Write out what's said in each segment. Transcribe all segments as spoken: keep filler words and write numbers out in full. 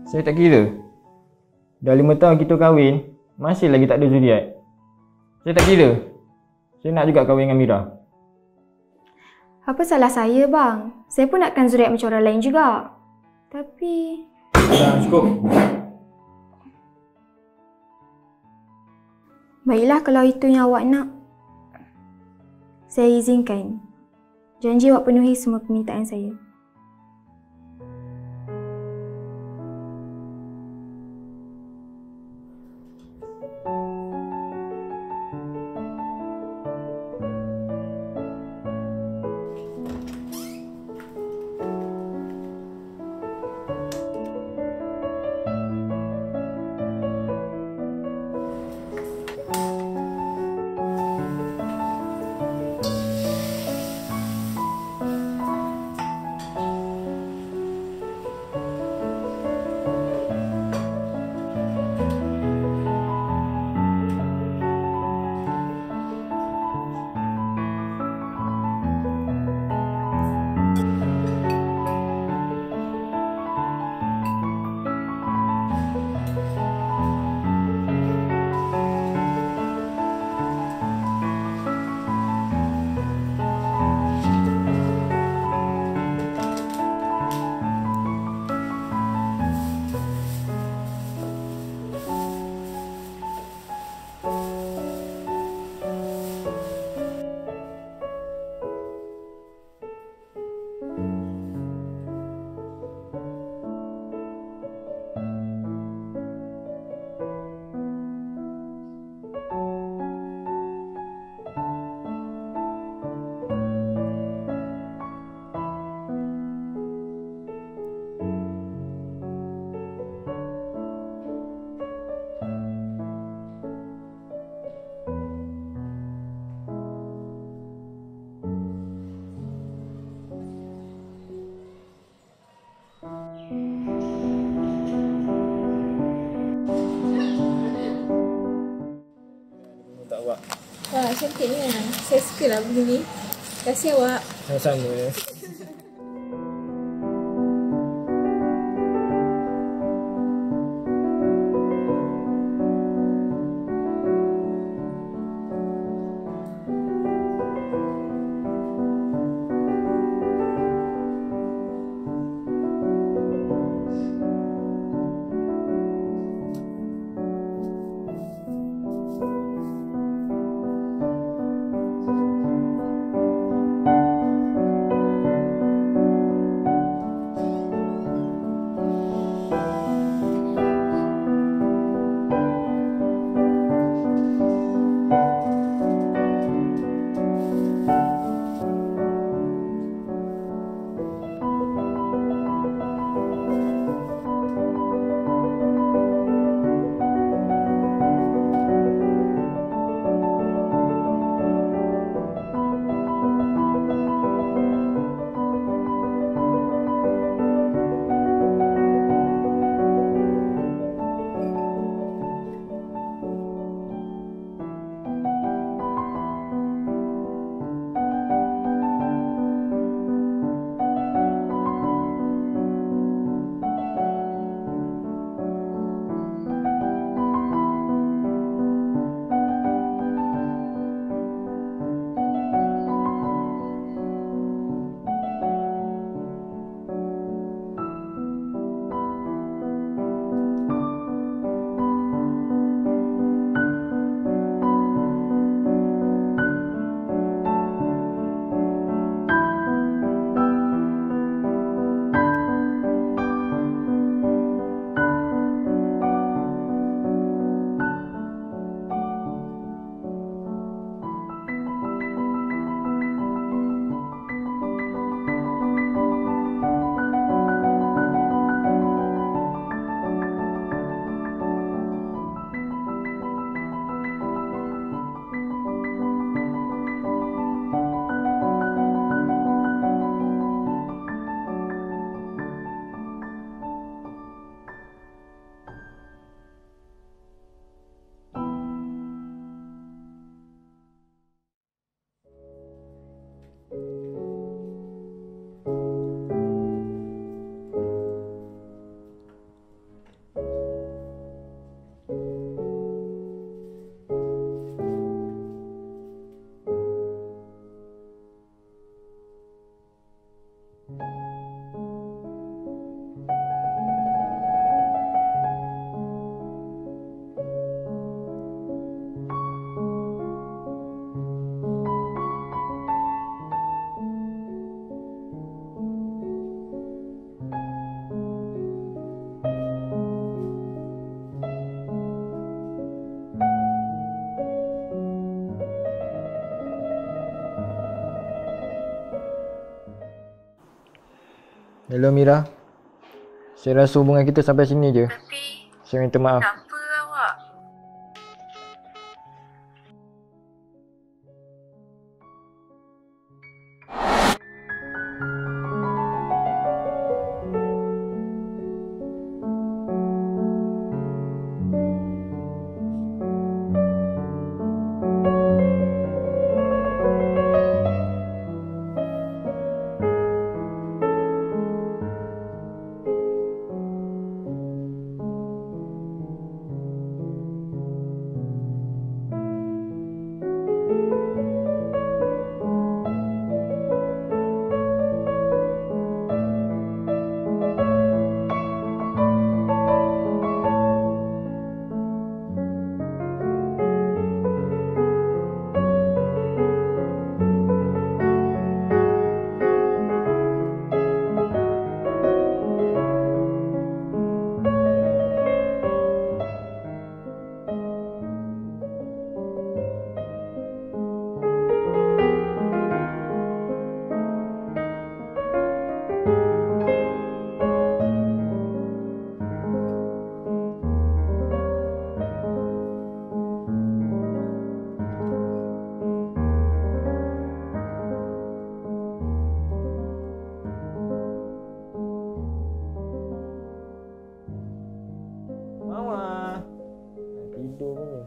Saya tak kira. Dah lima tahun kita kahwin, masih lagi tak ada zuriat. Saya tak kira. Saya nak juga kahwin dengan Mira. Apa salah saya, bang? Saya pun nakkan zuriat macam orang lain juga. Tapi... Dah, cukup. Baiklah kalau itu yang awak nak. Saya izinkan. Janji awak penuhi semua permintaan saya. Wah, cantiknya. Saya suka lah begini. Terima kasih awak. Sama-sama. Hello Mira. Saya rasa hubungan kita sampai sini je. Tapi Saya minta maaf. kenapa awak? Mawar. Tidur punya.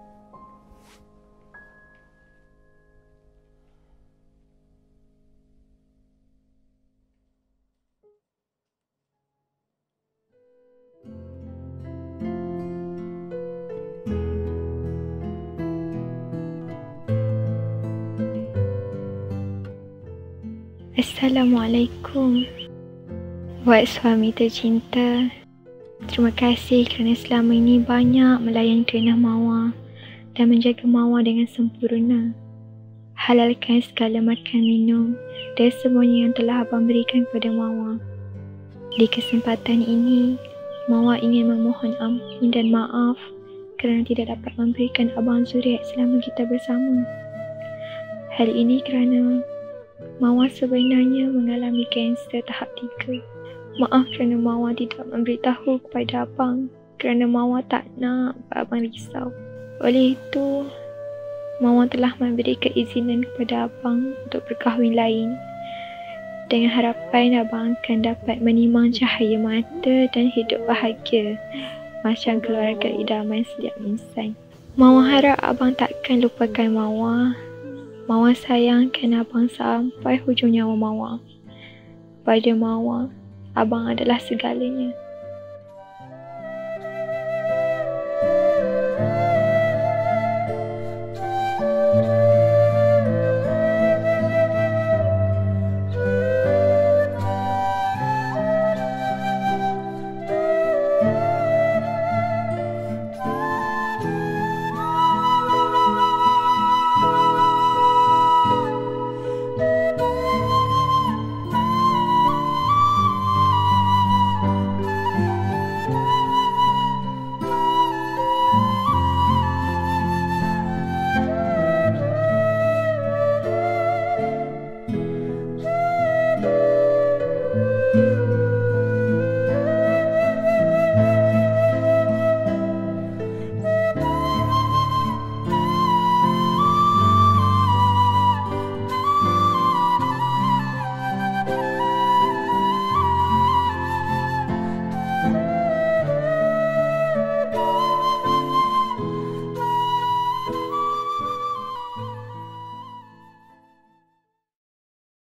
Assalamualaikum. Buat suami tercinta, terima kasih kerana selama ini banyak melayan kerana Mawar dan menjaga Mawar dengan sempurna. Halalkan segala makan minum dan semuanya yang telah abang berikan kepada Mawar. Di kesempatan ini, Mawar ingin memohon ampun dan maaf kerana tidak dapat memberikan abang zuriat selama kita bersama. Hal ini kerana Mawar sebenarnya mengalami kanser tahap tiga. Maaf kerana Mawar tidak memberitahu kepada abang kerana Mawar tak nak buat abang risau. Oleh itu, Mawar telah memberi keizinan kepada abang untuk berkahwin lain dengan harapan abang akan dapat menimang cahaya mata dan hidup bahagia macam keluarga idaman setiap insan. Mawar harap abang takkan lupakan Mawar. Mawar sayangkan abang sampai hujung nyawa Mawar. Pada Mawar, abang adalah segalanya.